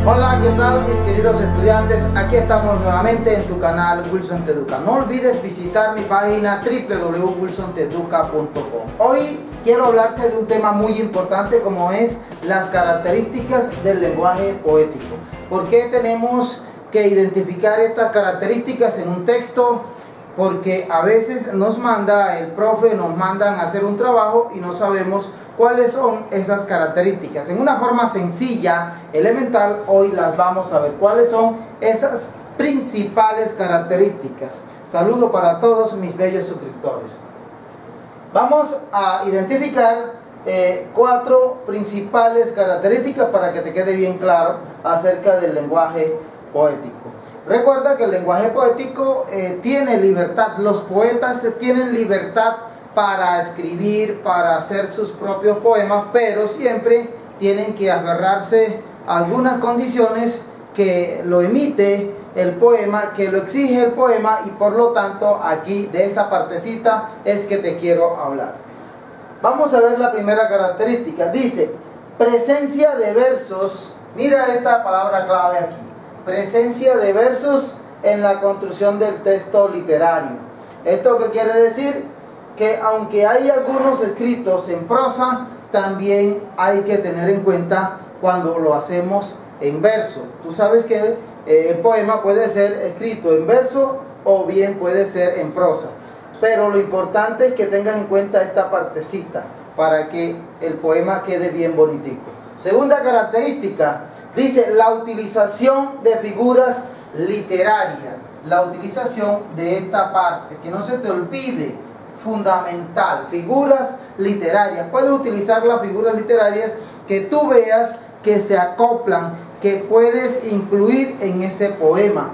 Hola, ¿qué tal mis queridos estudiantes? Aquí estamos nuevamente en tu canal Wilson Te Educa. No olvides visitar mi página www.wilsonteeduca.com. Hoy quiero hablarte de un tema muy importante como es las características del lenguaje poético. ¿Por qué tenemos que identificar estas características en un texto? Porque a veces nos manda el profe, nos mandan a hacer un trabajo y no sabemos cuáles son esas características. En una forma sencilla, elemental, hoy las vamos a ver. ¿Cuáles son esas principales características? Saludo para todos mis bellos suscriptores. Vamos a identificar 4 principales características para que te quede bien claro acerca del lenguaje poético. Recuerda que el lenguaje poético tiene libertad. Los poetas tienen libertad para escribir, para hacer sus propios poemas, pero siempre tienen que aferrarse a algunas condiciones que lo emite el poema, que lo exige el poema, y por lo tanto aquí de esa partecita es que te quiero hablar. Vamos a ver la primera característica. Dice presencia de versos. Mira esta palabra clave aquí: presencia de versos en la construcción del texto literario. ¿Esto qué quiere decir? Que aunque hay algunos escritos en prosa, también hay que tener en cuenta cuando lo hacemos en verso. Tú sabes que el poema puede ser escrito en verso o bien puede ser en prosa, pero lo importante es que tengas en cuenta esta partecita para que el poema quede bien bonitico. Segunda característica, dice la utilización de figuras literarias. La utilización de esta parte, que no se te olvide, fundamental, figuras literarias. Puedes utilizar las figuras literarias que tú veas que se acoplan, que puedes incluir en ese poema,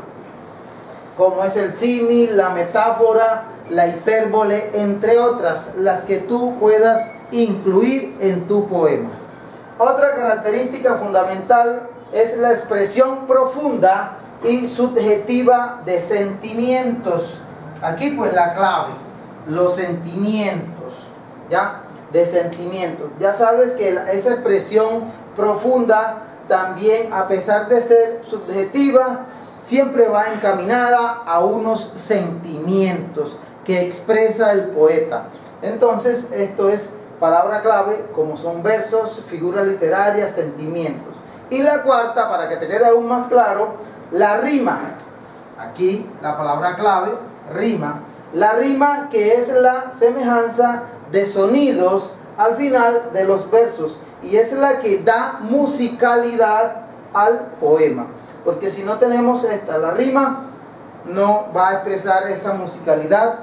como es el símil, la metáfora, la hipérbole, entre otras, las que tú puedas incluir en tu poema. Otra característica fundamental es la expresión profunda y subjetiva de sentimientos. Aquí pues la clave, los sentimientos, ¿ya? De sentimientos. Ya sabes que esa expresión profunda también, a pesar de ser subjetiva, siempre va encaminada a unos sentimientos que expresa el poeta. Entonces, esto es palabra clave, como son versos, figuras literarias, sentimientos. Y la cuarta, para que te quede aún más claro, la rima. Aquí la palabra clave, rima. La rima, que es la semejanza de sonidos al final de los versos, y es la que da musicalidad al poema, porque si no tenemos esta, la rima, no va a expresar esa musicalidad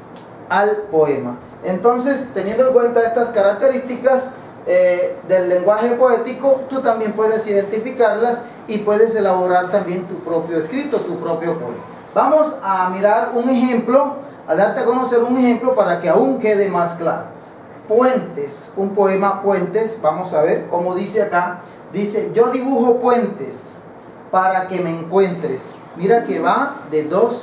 al poema. Entonces, teniendo en cuenta estas características del lenguaje poético, tú también puedes identificarlas y puedes elaborar también tu propio escrito, tu propio poema. Vamos a mirar un ejemplo, a darte a conocer un ejemplo para que aún quede más claro. Puentes, un poema Puentes. Vamos a ver cómo dice acá. Dice: yo dibujo puentes para que me encuentres. Mira que va de 2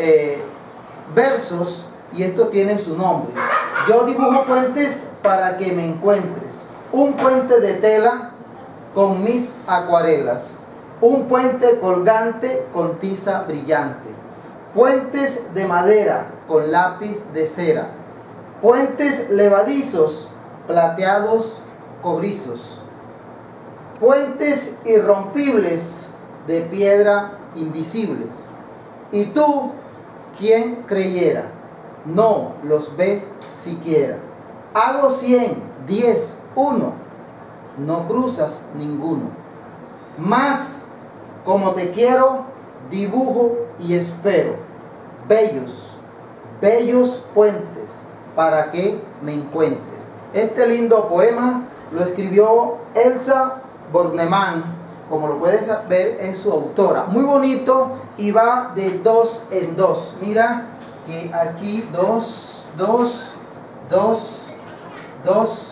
versos y esto tiene su nombre. Yo dibujo puentes para que me encuentres. Un puente de tela con mis acuarelas. Un puente colgante con tiza brillante. Puentes de madera con lápiz de cera. Puentes levadizos, plateados, cobrizos. Puentes irrompibles de piedra invisibles. Y tú, ¿quién creyera? No los ves siquiera. Hago 100, 10, 1. No cruzas ninguno. Más, como te quiero, dibujo y espero. Bellos, bellos puentes para que me encuentres. Este lindo poema lo escribió Elsa Bornemann, como lo puedes ver, es su autora. Muy bonito y va de 2 en 2. Mira que aquí 2, 2, 2, 2,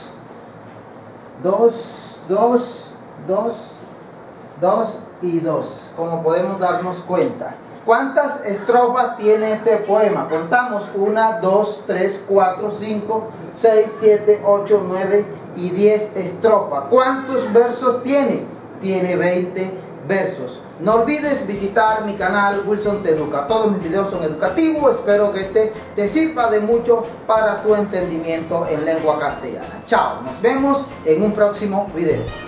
2, 2, 2, 2 y 2, como podemos darnos cuenta. ¿Cuántas estrofas tiene este poema? Contamos: 1, 2, 3, 4, 5, 6, 7, 8, 9 y 10 estrofas. ¿Cuántos versos tiene? Tiene 20 versos. No olvides visitar mi canal Wilson Te Educa. Todos mis videos son educativos. Espero que este te sirva de mucho para tu entendimiento en lengua castellana. Chao, nos vemos en un próximo video.